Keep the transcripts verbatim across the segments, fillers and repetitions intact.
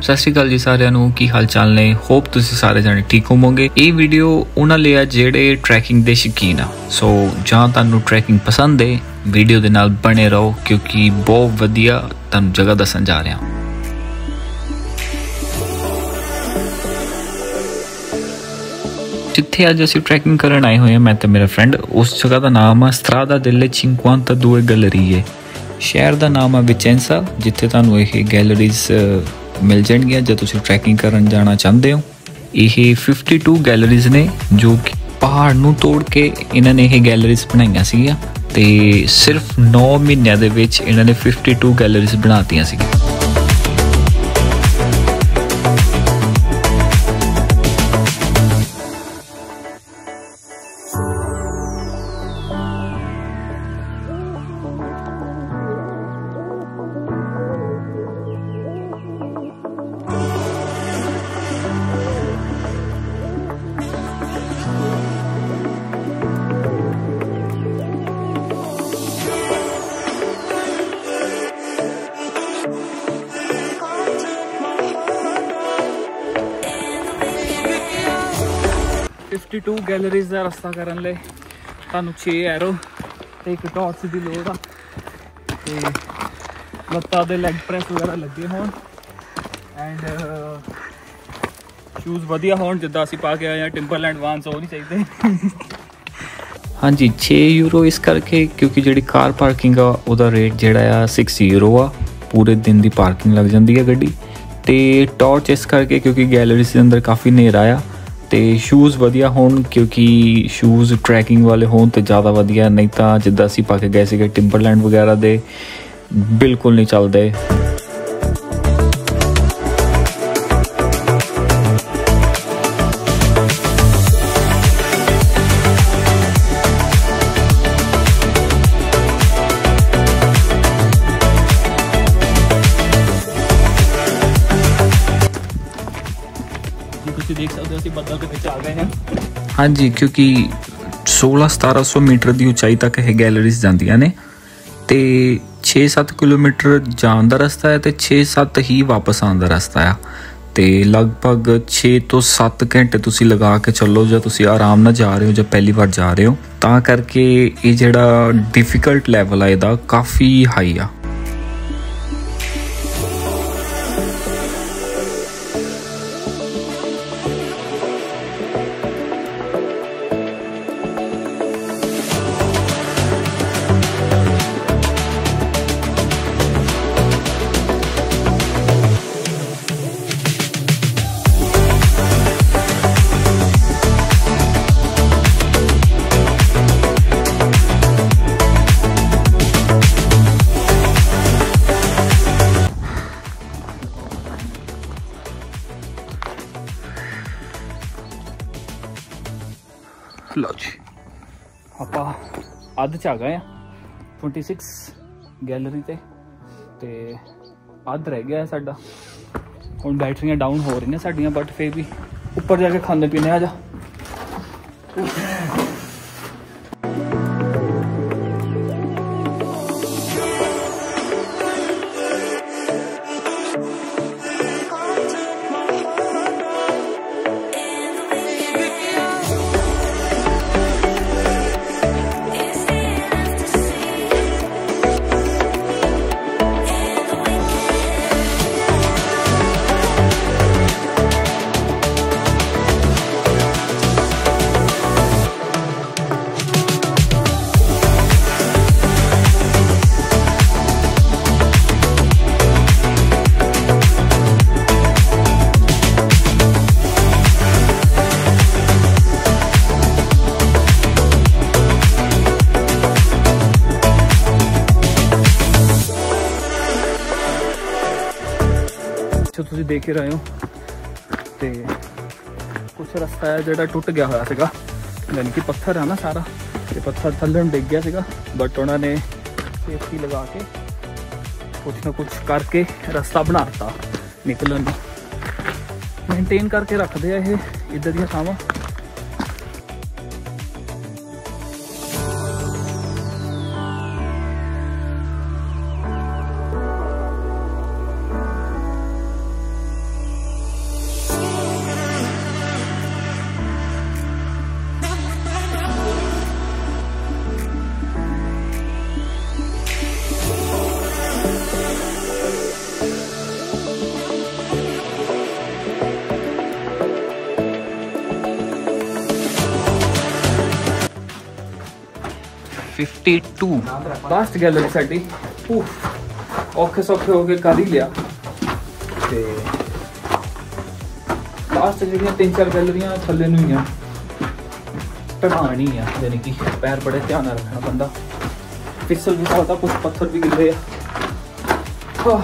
सत श्री अकाल जी सारिਆਂ ਨੂੰ ਕੀ ਹਾਲ ਚਾਲ ਨੇ। ਹੋਪ ਤੁਸੀਂ ਸਾਰੇ ਜਾਣੇ ਠੀਕ ਹੋਵੋਗੇ। ਇਹ ਵੀਡੀਓ ਉਹਨਾਂ ਲਈ ਆ ਜਿਹੜੇ ਟਰੈਕਿੰਗ ਦੇ ਸ਼ੌਕੀਨ ਆ। ਸੋ ਜਾਂ ਤੁਹਾਨੂੰ ਟਰੈਕਿੰਗ ਪਸੰਦ ਹੈ ਵੀਡੀਓ ਦੇ ਨਾਲ ਬਣੇ ਰਹੋ ਕਿਉਂਕਿ ਬਹੁਤ ਵਧੀਆ ਤੁਹਾਨੂੰ ਜਗ੍ਹਾ ਦੱਸਣ ਜਾ ਰਿਹਾ। जिथे अज असीं ट्रैकिंग करन आए हुए हैं मैं तो मेरा फ्रेंड, उस जगह का नाम है स्ट्रादा delle cinquantadue गैलरीए। शहर का नाम है विचेंसा जिथे तुहानूं यह गैलरीज मिल जाएंगियां जो तुसीं ट्रैकिंग करन जाना चाहते हो। ये बावन गैलरीज ने जो कि पहाड़ नूं तोड़ के इन्हां ने यह गैलरीज बनाईयां सीगियां ते सिर्फ नौ महीनों दे विच इन्हां ने बावन गैलरीज बनातीयां सीगियां। बावन गैलरीज का रस्ता करने लिए तुहानूं छे एरो ते एक टॉर्च की लोड़ आ ते लत्तां दे लैग प्रैस वगैरह लगे होण एंड शूज़ वधिया होण जिद्दां असीं पा के आए हैं। टिम्बरलैंड वान्स हो नहीं चाहिए। हाँ जी छे यूरो इस करके क्योंकि जिहड़ी कार पार्किंग आ उहदा रेट जिहड़ा आ सिक्स यूरो आ। पूरे दिन की पार्किंग लग जाती है गड्डी ते टॉर्च इस करके क्योंकि गैलरीज के अंदर काफ़ी हनेरा आ ते शूज़ वधिया होण क्योंकि शूज़ ट्रैकिंग वाले होण तो ज़्यादा वधिया, नहीं तो जिद्दां असीं पा के गए सीगे टिम्बरलैंड वगैरह दे बिल्कुल नहीं चलते। देख सकते हो बदल के नीचे आ गए हैं। हाँ जी क्योंकि सोलह सतारह सौ मीटर की ऊंचाई तक यह गैलरीज जांदियां ने ते छे सत्त किलोमीटर जान का रस्ता है तो छे सत्त ही वापस आने का रस्ता है ते लगभग छे तो सत्त घंटे तुसी लगा के चलो जो तुसी आराम नाल जा रहे हो जो पहली बार जा रहे हो तां करके ये जिहड़ा डिफिकल्ट लैवल है इहदा काफ़ी हाई आ। लो जी ਆਪਾਂ ਅੱਧ ਚ ਆ ਗਏ ਆ छब्बीस गैलरी ਤੇ ਤੇ ਅੱਧ ਰਹਿ ਗਿਆ ਸਾਡਾ। ਹੁਣ ਬੈਟਰੀਆਂ ਡਾਊਨ ਹੋ ਰਹੀਆਂ ਸਾਡੀਆਂ ਬਟ ਫੇਰ ਵੀ ਉੱਪਰ ਜਾ ਕੇ ਖਾਣੇ ਪੀਣੇ ਆ ਜਾ। तुसीं देख ही रहे हो तो कुछ रस्ता है जोड़ा टुट गया हुआ सीगा, यानी कि पत्थर है ना सारा, ये पत्थर थल्ले डिग गया सीगा बट उन्होंने सेफ्टी लगा के कुछ ना कुछ करके रास्ता बनाता निकलन। मेनटेन करके रखते हैं ये इधर दी थावां। फिफ्टी टू लास्ट गैलरी साडी औखे सौखे हो के कर ही लिया। ते लास्ट ਜਿਹੜੀਆਂ तीन चार गैलरियां थल्ले ਨੂੰ ही ढलान ही है, यानी कि पैर बड़े ध्यान रखना बंदा, फिसल भी सकता, कुछ पत्थर भी गिर रहे हैं।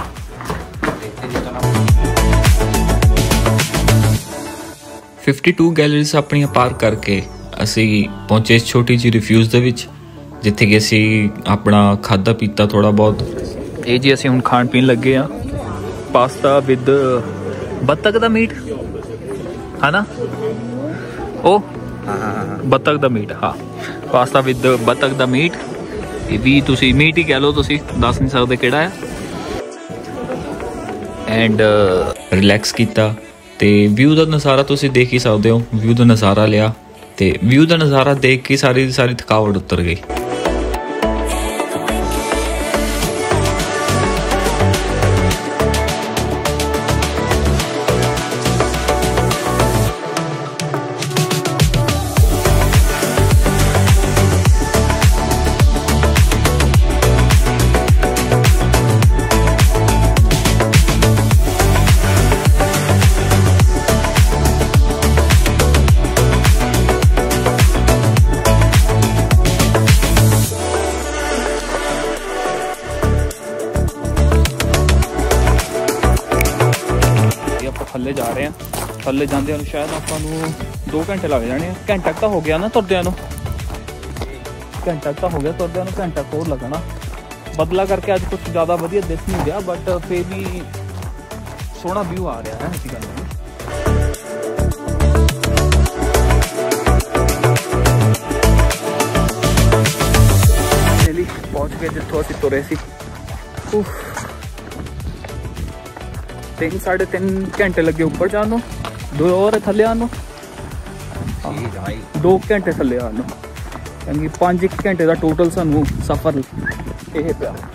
फिफ्टी टू गैलरीज अपनियां पार करके असी पहुंचे छोटी जी रिफ्यूज दे विच, जिथे कि असी अपना खादा पीता थोड़ा बहुत। ये जी असी हुण खाण पीन लगे हाँ, पास्ता विद बत्तख दा मीट है ना, ओ बत्तख दा मीट, हाँ पास्ता विद बत्तख दा मीट, ये भी तुसी मीट ही कह लो, तुसी दस नहीं सकते किहड़ा है। एंड रिलैक्स किया ते व्यू का नज़ारा तुसी देख ही सकते हो, व्यू का नज़ारा लिया ते व्यू का नज़ारा देख के सारी सारी थकावट उतर गई। थल्ले जा रहे हैं, थल्ले जाते शायद आपको दो घंटे लग जाने, घंटा तो हो गया ना तुरद्या, घंटा तो हो गया तुरद्या, घंटा तो और लगना। बदला करके अज कुछ ज़्यादा वधिया दिस नहीं गया, बट फिर भी सोहना व्यू आ रहा है, ऐसी गल नहीं। पहुँच गए जितों असीं तुरे सी, तीन साढ़े तीन घंटे लगे ऊपर जाने, दो और थले आनो, दो घंटे थले आनो, यानी पाँच घंटे का टोटल सानू सफर यह पिया।